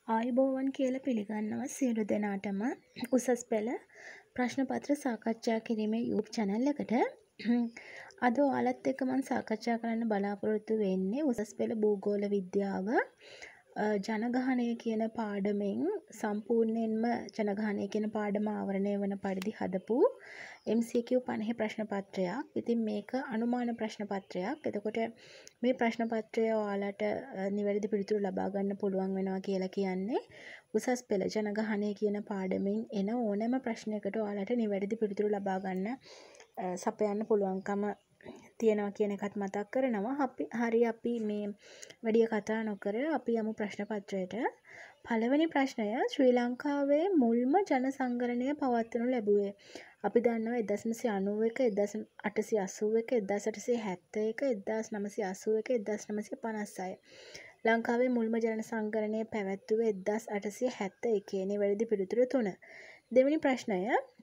ආයුබෝවන් කියලා පිළිගන්නවා සියලු දෙනාටම උසස් පෙළ ප්‍රශ්න පත්‍ර සාකච්ඡා කිරීමේ YouTube channel එකට. අද ඔයාලත් එක්ක මම සාකච්ඡා කරන්න බලාපොරොත්තු වෙන්නේ උසස් පෙළ භූගෝල විද්‍යාව ජනගහනය කියන පාඩමෙන් සම්පූර්ණයෙන්ම ජනගහනය කියන පාඩම ආවරණය වන පරිදි හදපු MCQ 50 ප්‍රශ්න පත්‍රයක්. ඉතින් මේක අනුමාන ප්‍රශ්න පත්‍රයක්. එතකොට මේ ප්‍රශ්න පත්‍රය ඔයාලට නිවැරදි පිළිතුරු ලබා ගන්න පුළුවන් වෙනවා කියලා කියන්නේ උසස් පෙළ ජනගහනය කියන පාඩමෙන් එන ඕනෑම ප්‍රශ්නයකට ඔයාලට නිවැරදි පිළිතුරු ලබා ගන්න සපයන්න පුළුවන්කම තියෙනවා කියන එකත් මතක් කරනවා. අපි මේ වැඩි කතා නොකර අපි යමු ප්‍රශ්න පත්‍රයට. පළවෙනි ප්‍රශ්නය ශ්‍රී ලංකාවේ මුල්ම ජන සංගණනය පවත්වනු ලැබුවේ. අපි දන්නවා 1991, 1881, 1871, 1981, 1956. ලංකාවේ මුල්ම ජන සංගණනය පැවැත්වුවේ 1871. නිවැරදි පිළිතුර 3. දෙවෙනි ප්‍රශ්නය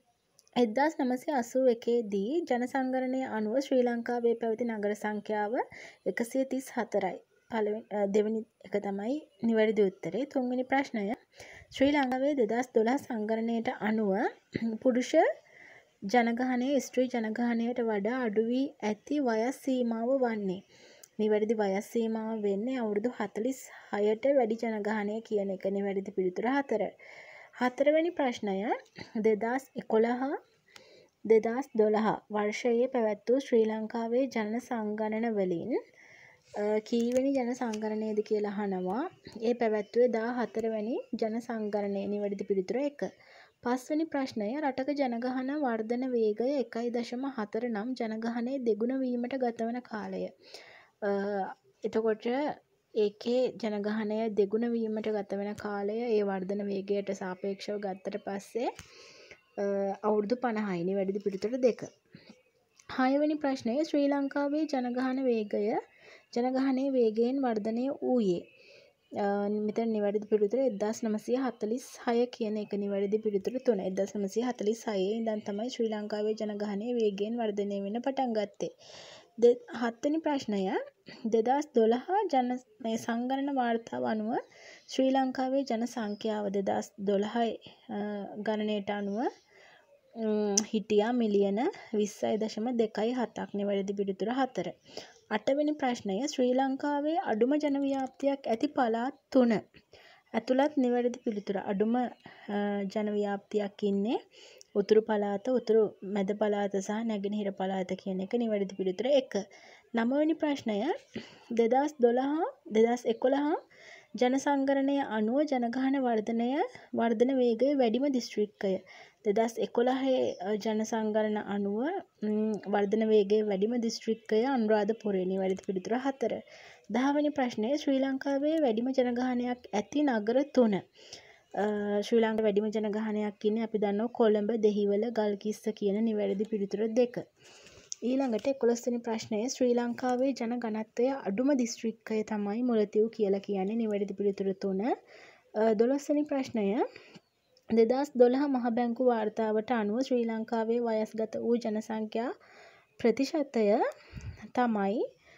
1981 දී ජන සංගණනය අනුව ශ්‍රී ලංකාවේ පැවති නගර සංඛ්‍යාව 134යි. දෙවෙනි එක තමයි නිවැරදි උත්තරේ. තුන්වෙනි ප්‍රශ්නය ශ්‍රී ලංකාවේ 2012 සංගණනයට අනුව පුරුෂ ජනගහනය ස්ත්‍රී ජනගහනයට වඩා අඩු වී ඇති වයස් සීමාව වන්නේ. නිවැරදි වයස් සීමාව වෙන්නේ අවුරුදු 46ට වැඩි ජනගහනය කියන එක. නිවැරදි පිළිතුර 4. හතරවෙනි ප්‍රශ්නය 2011 වර්ෂයේ පැවැත් වූ ශ්‍රී ලංකාවේ ජන සංගණන වලින් කීවෙනි ජන සංගණනයද කියලා අහනවා. ඒ පැවැත්වුවේ 14 වෙනි ජන සංගණනය. නිවැරදි පිළිතුර 1. පස්වෙනි ප්‍රශ්නය රටක ජනගහන වර්ධන වේගය 1.4 නම් ජනගහනයේ දෙගුණ වීමට ගතවන කාලය. එතකොට ඒකේ ජනගහනය දෙගුණ වීමට ගතවන කාලය ඒ වර්ධන වේගයට සාපේක්ෂව ගත්තට පස්සේ අවුරුදු 50යි. නිවැරදි පිළිතුර 2. 6 වෙනි ප්‍රශ්නය ශ්‍රී ලංකාවේ ජනගහනයේ වේගයෙන් වර්ධනය වූයේ. මෙතන නිවැරදි පිළිතුර 1946 කියන එක. නිවැරදි පිළිතුර 3. 1946 ඉඳන් තමයි ශ්‍රී ලංකාවේ ජනගහනයේ වේගයෙන් වර්ධනය වෙන්න පටන් ගත්තේ. 7 වෙනි ප්‍රශ්නය 2012 ජන සංගණන වාර්තාව අනුව ශ්‍රී ලංකාවේ ජන සංඛ්‍යාව 2012 ගණනයට අනුව හිටියා මිලියන 20.27ක්. නිවැරදි පිළිතුර 4. 8 වෙනි ප්‍රශ්නය ශ්‍රී ලංකාවේ අඩුම ජන ව්‍යාප්තියක් ඇති පළාත් 3 ඇතුළත්. නිවැරදි පිළිතුර අඩුම ජන ව්‍යාප්තියක් ඉන්නේ උතුරු පළාත, උතුරු මැද පළාත සහ නැගෙනහිර පළාත කියන එක. නිවැරදි පිළිතුර 1. 9 වෙනි ප්‍රශ්නය 2011 ජන සංගණනය අනුව ජනගහන වර්ධන වේගය වැඩිම දිස්ත්‍රික්කය. 2011 ජන සංගණන අනුව වර්ධන වේගය වැඩිම දිස්ත්‍රික්කය අනුරාධපුරය. නිවැරදි පිළිතුර 4. 10 වෙනි ප්‍රශ්නය ශ්‍රී ලංකාවේ වැඩිම ජනගහනයක් ඇති නගර 3. ශ්‍රී ලංකාවේ වැඩිම ජනගහනයක් ඉන්නේ අපි දන්නවා කොළඹ, දෙහිවල, ගල්කිස්ස කියන. නිවැරදි පිළිතුර 2. ඊළඟට 11 වෙනි ප්‍රශ්නය ශ්‍රී ලංකාවේ ජන ඝනත්වය අඩුම දිස්ත්‍රික්කය තමයි මුලතිව් කියලා කියන්නේ. නිවැරදි පිළිතුර 3. 12 වෙනි ප්‍රශ්නය 2012 මහ බැංකු වාර්තාවට අනුව ශ්‍රී ලංකාවේ වයස්ගත වූ ජනසංඛ්‍යා ප්‍රතිශතය තමයි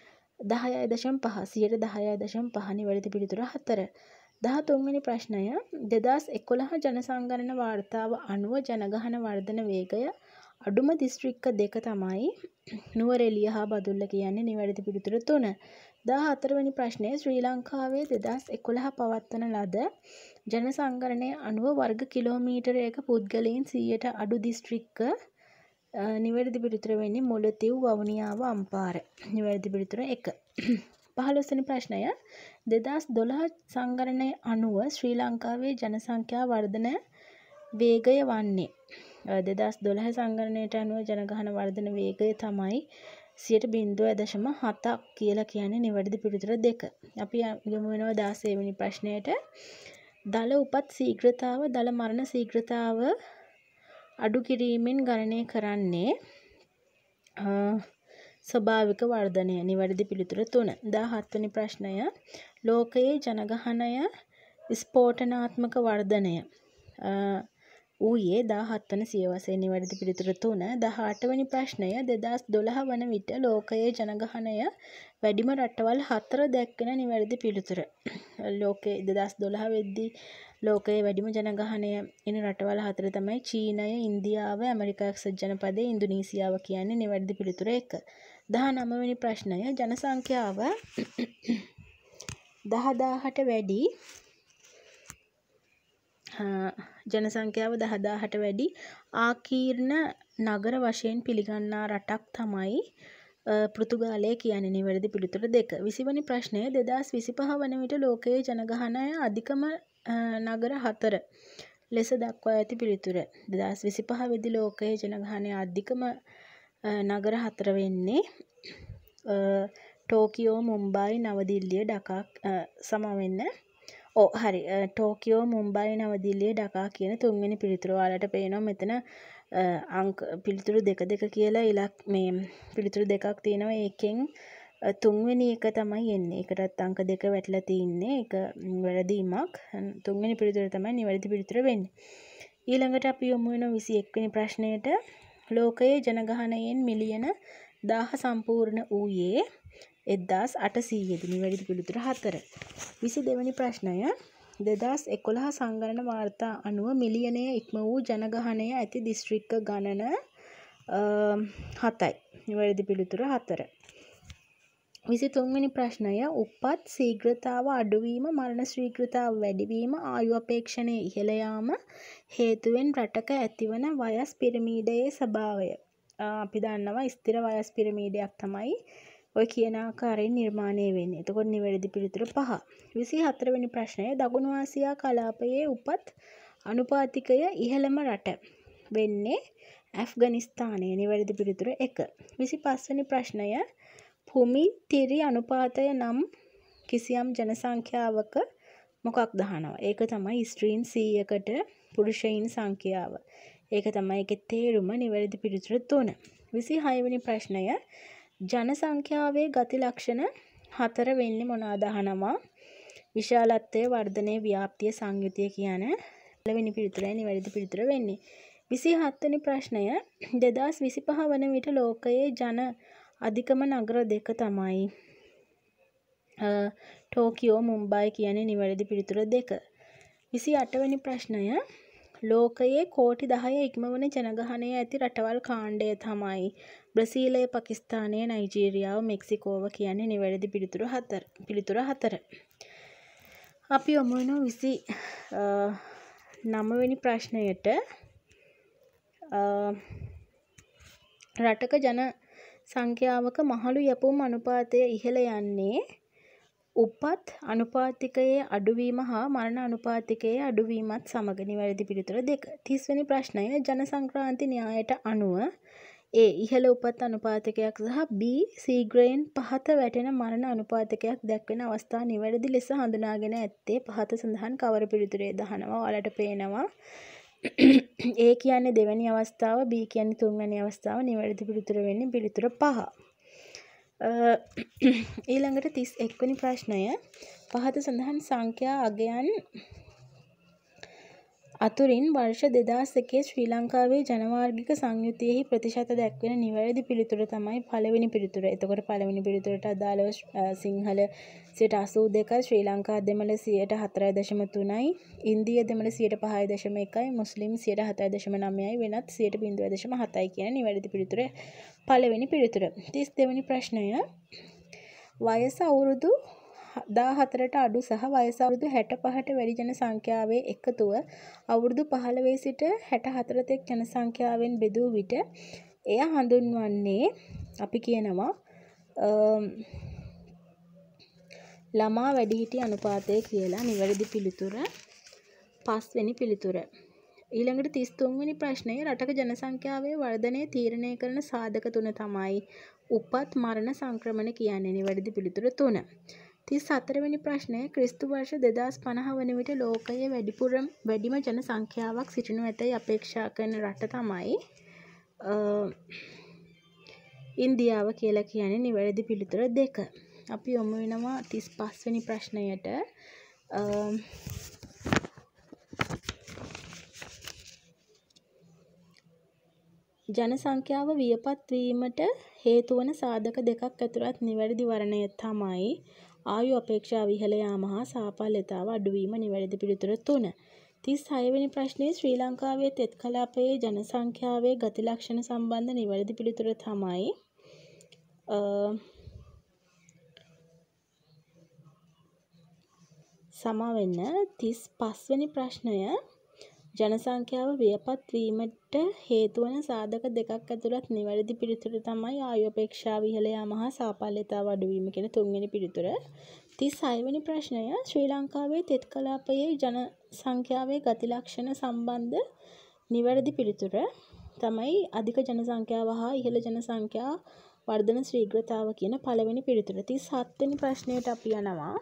10.5%. නිවැරදි පිළිතුර 4. 13 වෙනි ප්‍රශ්නය 2011 ජන සංගණන වාර්තාව අනුව ජනගහන වර්ධන වේගය අඩුම දිස්ත්‍රික්ක 2 තමයි නුවරඑළිය හා බදුල්ල කියන්නේ. නිවැරදි පිළිතුර 3. 14 වෙනි ප්‍රශ්නය ශ්‍රී ලංකාවේ 2011 පවත්වන ලද ජන සංගණනය අනුව වර්ග කිලෝමීටරයක පුද්ගලයන් 100ට අඩු දිස්ත්‍රික්ක. නිවැරදි පිළිතුර වෙන්නේ මුලතිව්, වවුනියාව, අම්පාර. නිවැරදි පිළිතුර 1. 15 වෙනි ප්‍රශ්නය 2012 සංගණනය අනුව ශ්‍රී ලංකාවේ ජන සංඛ්‍යා වර්ධන වේගය වන්නේ. 2012 සංගණනයට අනුව ජනගහන වර්ධන වේගය තමයි 0.7ක් කියලා කියන්නේ. නිවැරදි පිළිතුර 2. අපි යමු වෙනවා 16 වෙනි ප්‍රශ්නයට. දල උපත් ශීඝ්‍රතාව දල මරණ ශීඝ්‍රතාව අඩු කිරීමෙන් ගණනය කරන්නේ ස්වභාවික වර්ධනය. නිවැරදි පිළිතුර 3. 17 වෙනි ප්‍රශ්නය ලෝකයේ ජනගහනය ස්ෆෝටනාත්මක වර්ධනය ඌයේ 17 වන සියවසේ නිවැරදි පිළිතුර 3. 18 වෙනි ප්‍රශ්නය 2012 වන විට ලෝකයේ ජනගහනය වැඩිම රටවල් 4 දැක්වෙන නිවැරදි පිළිතුර. ලෝකයේ 2012 වෙද්දී ලෝකයේ වැඩිම ජනගහනය එන රටවල් 4 තමයි චීනය, ඉන්දියාව, ඇමරිකා එක්සත් ජනපදය, ඉන්දුනීසියාව කියන්නේ නිවැරදි පිළිතුර 1. 19 වෙනි ප්‍රශ්නය ජනසංඛ්‍යාව 10000ට වැඩි ආකීර්ණ නගර වශයෙන් පිළිගන්නා රටක් තමයි පෘතුගාලය කියන්නේ නිවැරදි පිළිතුර 2. 20 වෙනි ප්‍රශ්නය 2025 වන විට ලෝකයේ ජනගහනය අධිකම නගර 4 ලෙස දක්වා ඇති පිළිතුර. 2025 වෙද්දී ලෝකයේ ජනගහනය අධිකම නගර 4 වෙන්නේ ටෝකියෝ, මුම්බායි, නවදිල්ලිය, ඩකා සමවෙන්න. හරි. ටෝකියෝ, මුම්බායි, නවදිල්ලිය, ඩකා කියන තුන්වෙනි පිළිතුර. ඔයාලට පේනවා මෙතන අංක පිළිතුරු 2 කියලා මේ පිළිතුරු දෙකක් තියෙනවා. ඒකෙන් තුන්වෙනි එක තමයි එන්නේ. ඒකටත් අංක 2 වැටලා තින්නේ. ඒක වැරදීමක්. තුන්වෙනි පිළිතුර තමයි නිවැරදි පිළිතුර වෙන්නේ. ඊළඟට අපි යමු වෙන 21 වෙනි ප්‍රශ්නයට. ලෝකයේ ජනගහනයෙන් මිලියන 1000 සම්පූර්ණ වූයේ 1800 දී. නිවැරදි පිළිතුර 4. 22 වෙනි ප්‍රශ්නය 2011 සංගණන වාර්තා අනුව මිලියනය ඉක්ම වූ ජනගහනය ඇති දිස්ත්‍රික්ක ගණන 7යි. නිවැරදි පිළිතුර 4. 23 වෙනි ප්‍රශ්නය උපත් ශීඝ්‍රතාව අඩුවීම, මරණ ශීඝ්‍රතාව වැඩිවීම, ආයු අපේක්ෂණය ඉහළ යාම හේතුවෙන් රටක ඇතිවන වයස් පිරමීඩයේ ස්වභාවය. අපි දන්නවා ස්ථිර වයස් පිරමීඩයක් තමයි ඔය කියන ආකාරයෙන් නිර්මාණය වෙන්නේ. එතකොට නිවැරදි පිළිතුර 5. 24 වෙනි ප්‍රශ්නය දකුණු ආසියා කලාපයේ උපත් අනුපාතිකය ඉහළම රට වෙන්නේ ඇෆ්ගනිස්තානය. නිවැරදි පිළිතුර 1. 25 වෙනි ප්‍රශ්නය භූමි තිරි අනුපාතය නම් කිසියම් ජනසංඛ්‍යාවක මොකක්ද අහනවා. ඒක තමයි ස්ත්‍රීන් 100කට පුරුෂයින් සංඛ්‍යාව. ඒක තමයි ඒකේ තේරුම. නිවැරදි පිළිතුර 3. 26 වෙනි ප්‍රශ්නය ජනසංඛ්‍යාවේ ගති ලක්ෂණ 4 වෙන්නේ මොනවාද අහනවා. විශාලත්වය, වර්ධනය, ව්‍යාප්තිය, සංයුතිය කියන පළවෙනි පිළිතුරයි නිවැරදි පිළිතුර වෙන්නේ. 27 වෙනි ප්‍රශ්නය 2025 වන විට ලෝකයේ ජන අධිකම නගර 2 තමයි ටෝකියෝ, මුම්බායි කියන්නේ නිවැරදි පිළිතුර 2. 28 වෙනි ප්‍රශ්නය ලෝකයේ කෝටි 10 ඉක්මවන ජනගහනය ඇති රටවල් කාණ්ඩය තමයි බ්‍රසීලය, පාකිස්තානය, නයිජීරියාව, මෙක්සිකෝව කියන්නේ නිවැරදි පිළිතුර 4. අපි යමු වෙනවා 29 වෙනි ප්‍රශ්නයට. රටක ජන සංඛ්‍යාවක මහලු යැපුම් අනුපාතය ඉහළ යන්නේ උපත් අනුපාතිකයේ අඩුවීම හා මරණ අනුපාතිකයේ අඩුවීමත් සමග. නිවැරදි පිළිතුර 2. 30 වෙනි ප්‍රශ්නය ජන සංක්‍රාන්ති න්‍යායට අනුව A ඉහළ උපත් අනුපාතකයක් සහ B ශීඝ්‍රයෙන් පහත වැටෙන මරණ අනුපාතකයක් දැක්වෙන අවස්ථා නිවැරදි ලෙස හඳුනාගෙන ඇත්තේ පහත සඳහන් කවර පිළිතුරේ දහනවා. ඔයාලට පේනවා A කියන්නේ දෙවැනි අවස්ථාව, B කියන්නේ තුන්වැනි අවස්ථාව. නිවැරදි පිළිතුර වෙන්නේ පිළිතුර 5. ඊළඟට 31 වෙනි ප්‍රශ්නය පහත සඳහන් සංඛ්‍යා අගයන් අතුරින් වර්ෂ 2001 ශ්‍රී ලංකාවේ ජනවාර්ගික සංයුතියෙහි ප්‍රතිශත දැක්වෙන නිවැරදි පිළිතුර තමයි පළවෙනි පිළිතුර. එතකොට පළවෙනි පිළිතුරට අදාළව සිංහල 82%, ශ්‍රී ලංකා දෙමළ 4.3%, ඉන්දිය දෙමළ 5.1%, මුස්ලිම් 7.9%, වෙනත් 0.7% කියන නිවැරදි පිළිතුර පළවෙනි පිළිතුර. 32 වෙනි ප්‍රශ්නය වයස අවුරුදු 14ට අඩු සහ වයස අවුරුදු 65ට වැඩි ජන සංඛ්‍යාවේ එකතුව අවුරුදු 15 සිට 64 තෙක් ජන සංඛ්‍යාවෙන් බෙදූ විට එය හඳුන්වන්නේ අපි කියනවා ළමා වැඩිහිටි අනුපාතය කියලා. නිවැරදි පිළිතුර 5 වෙනි පිළිතුර. ඊළඟට 33 වෙනි ප්‍රශ්නය රටක ජන සංඛ්‍යාවේ වර්ධනය තීරණය කරන සාධක 3 තමයි උපත්, මරණ, සංක්‍රමණ කියන්නේ. නිවැරදි පිළිතුර 3. 34 වෙනි ප්‍රශ්නය ක්‍රිස්තු වර්ෂ 2050 වන විට ලෝකයේ වැඩිම ජන සංඛ්‍යාවක් සිටිනු ඇතැයි අපේක්ෂා කරන රට තමයි ඉන්දියාව කියලා කියන්නේ. නිවැරදි පිළිතුර 2. අපි යමු වෙනවා 35 වෙනි ජන සංඛ්‍යාව වියපත් වීමට හේතු වන සාධක දෙකක් ඇතුළත් නිවැරදි වර්ණය තමයි ආයු අපේක්ෂාව ඉහළ යාම හා සාපල්‍යතාව අඩුවීම. නිවැරදි පිළිතුර 3. 36 වෙනි ප්‍රශ්නයේ ශ්‍රී ලංකාවේ තෙත් කලාපයේ ජන සංඛ්‍යාවේ ගති ලක්ෂණ සම්බන්ධ නිවැරදි පිළිතුර තමයි සමවෙන්න 35 වෙනි ප්‍රශ්නය ජන සංඛ්‍යාව වියපත් වීමට හේතු වන සාධක දෙකක් ඇතුළත් නිවැරදි පිළිතුර තමයි ආයු අපේක්ෂාව ඉහළ යාම හා සාපල්‍යතාව අඩුවීම කියන 3 වෙනි පිළිතුර. 36 වෙනි ප්‍රශ්නය ශ්‍රී ලංකාවේ තෙත් කලාපයේ ජන සංඛ්‍යාවේ ගති ලක්ෂණ සම්බන්ධ නිවැරදි පිළිතුර තමයි අධික ජන සංඛ්‍යාව හා ඉහළ ජන සංඛ්‍යා වර්ධන ශීඝ්‍රතාව කියන පළවෙනි පිළිතුර. 37 වෙනි ප්‍රශ්නයට අපි යනවා.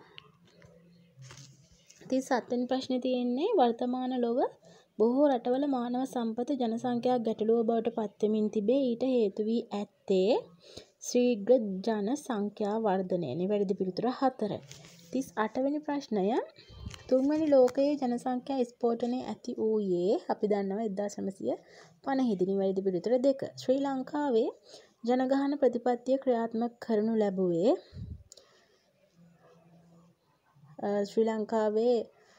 37 වෙනි ප්‍රශ්නේ තියෙන්නේ වර්තමාන ලොව බොහෝ රටවල මානව සම්පත ජන සංඛ්‍යා ගැටලුව බවට පත් වෙමින් තිබේ. ඊට හේතු වී ඇත්තේ ශීඝ්‍ර ජන සංඛ්‍යා වර්ධනය. නිවැරදි පිළිතුර 4. 38 වෙනි ප්‍රශ්නය තුන්වෙනි ලෝකයේ ජන සංඛ්‍යා ස්ෆෝටනය ඇති වූයේ අපි දන්නවා 1950 දී. නිවැරදි පිළිතුර 2. ශ්‍රී ලංකාවේ ජනගහන ප්‍රතිපත්තිය ක්‍රියාත්මක කරනු ලැබුවේ ශ්‍රී ලංකාවේ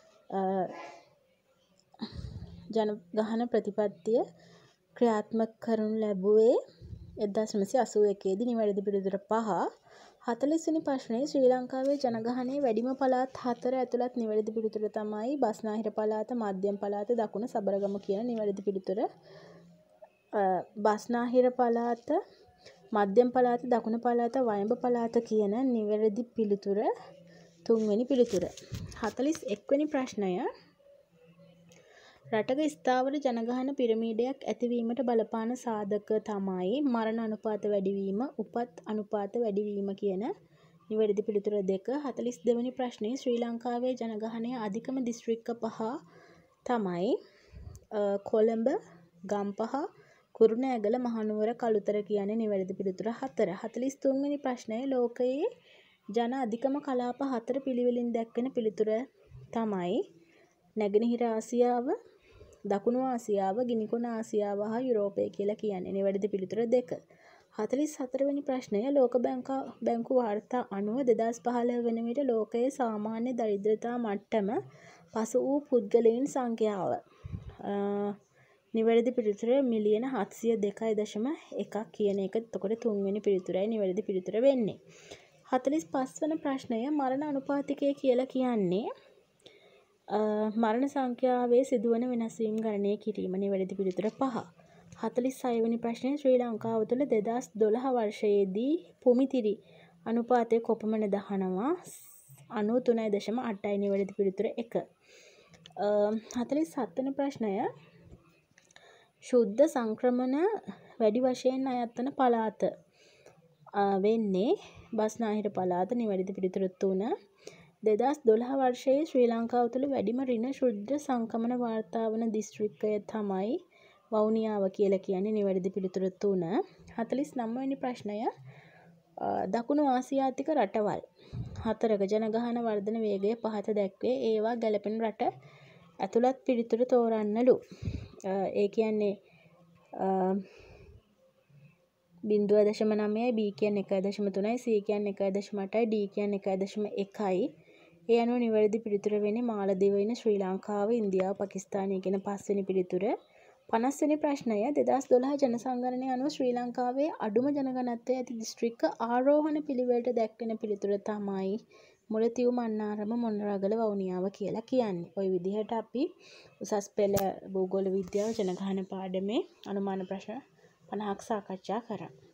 ජනගහන ප්‍රතිපත්තිය ක්‍රියාත්මක කරනු ලැබුවේ 1981 දී. නිවැරදි පිළිතුර 5. 40 වෙනි ප්‍රශ්නයේ ශ්‍රී ලංකාවේ ජනගහනයේ වැඩිම පළාත් 4 ඇතුළත් නිවැරදි පිළිතුර තමයි බස්නාහිර පළාත, මධ්‍යම පළාත, දකුණ සබරගම කියන නිවැරදි පිළිතුර. බස්නාහිර පළාත, මධ්‍යම පළාත, දකුණ පළාත, වයඹ පළාත කියන නිවැරදි පිළිතුර 3 වෙනි පිළිතුර. 41 වෙනි ප්‍රශ්නය රටක ස්ථාවර ජනගහන පිරමීඩයක් ඇතිවීමට බලපාන සාධක තමයි මරණ අනුපාත වැඩිවීම, උපත් අනුපාත වැඩිවීම කියන නිවැරදි පිළිතුර 2. 42 වෙනි ප්‍රශ්නයේ ශ්‍රී ලංකාවේ ජනගහනය අධිකම දිස්ත්‍රික්ක 5 තමයි කොළඹ, ගම්පහ, කුරුණෑගල, මහනුවර, කළුතර කියන නිවැරදි පිළිතුර 4. 43 වෙනි ප්‍රශ්නය ලෝකයේ ජන අධිකම කලාප 4 පිළිවෙලින් දැක්වෙන පිළිතුර තමයි නැගෙනහිර ආසියාව, දකුණු ආසියාව, ගිනිකොන ආසියාව හා යුරෝපය කියලා කියන්නේ. නිවැරදි පිළිතුර 2. 44 වෙනි ප්‍රශ්නය ලෝක බැංකු වාර්තා අනුව 2015 වන විට ලෝකයේ සාමාන්‍ය දරිද්‍රතා මට්ටම පසු වූ පුද්ගලයන් සංඛ්‍යාව. නිවැරදි පිළිතුර මිලියන 702.1 කියන එක. එතකොට 3 වෙනි පිළිතුරයි නිවැරදි පිළිතුර වෙන්නේ. 45 වන ප්‍රශ්නය මරණ අනුපාතිකය කියලා කියන්නේ මරණ සංඛ්‍යාවේ සිදුවන වෙනස් වීම ගණනය කිරීම. නිවැරදි පිළිතුර 5. 46 වෙනි ප්‍රශ්නය ශ්‍රී ලංකාව තුළ 2012 වර්ෂයේදී පුමිතිරි අනුපාතය කොපමණ දහනවා? 93.8යි. නිවැරදි පිළිතුර 1. 47 වෙනි ප්‍රශ්නය ශුද්ධ සංක්‍රමණ වැඩි වශයෙන් අයත් වන පළාත වෙන්නේ බස්නාහිර පළාත. නිවැරදි පිළිතුර 3. 2012 වර්ෂයේ ශ්‍රී ලංකාව තුළ වැඩිම ඍණ ශුද්ධ සංක්‍රමණ වාර්තා වන දිස්ත්‍රික්කය තමයි වවුනියාව කියලා කියන්නේ. නිවැරදි පිළිතුර 3. 49 වෙනි ප්‍රශ්නය දකුණු ආසියාතික රටවල් 4ක ජනගහන වර්ධන වේගය පහත දැක්වේ. ඒවා ගැලපෙන රට ඇතුළත් පිළිතුර තෝරන්නලු. ඒ කියන්නේ 0.9යි, B කියන්නේ 1.3යි, C කියන්නේ 1.8යි, D කියන්නේ 1.1යි. ඒ අනුව නිවැරදි පිළිතුර වෙන්නේ මාලදිවයින, ශ්‍රී ලංකාව, ඉන්දියාව, පාකිස්තානය කියන 5 වෙනි පිළිතුර. 50 වෙනි ප්‍රශ්නය 2012 ජනසංගණනය අනුව ශ්‍රී ලංකාවේ අඩුම ජනගහනත්වය ඇති දිස්ත්‍රික්ක ආරෝහණ පිළිවෙලට දැක්වෙන පිළිතුර තමයි මුලතිව්, මන්නාරම, මොනරාගල, වවුනියාව කියලා කියන්නේ. ওই විදිහට අපි උසස් පෙළ භූගෝල විද්‍යාව ජනගහන පාඩමේ අනුමාන ප්‍රශ්න 50ක් සාකච්ඡා කරා.